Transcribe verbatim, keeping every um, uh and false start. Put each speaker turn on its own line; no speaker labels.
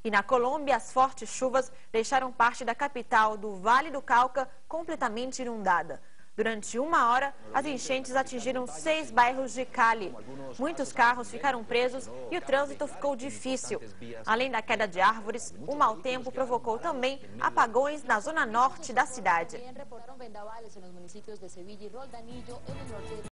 E na Colômbia, as fortes chuvas deixaram parte da capital do Vale do Cauca completamente inundada. Durante uma hora, as enchentes atingiram seis bairros de Cali. Muitos carros ficaram presos e o trânsito ficou difícil. Além da queda de árvores, o mau tempo provocou também apagões na zona norte da cidade.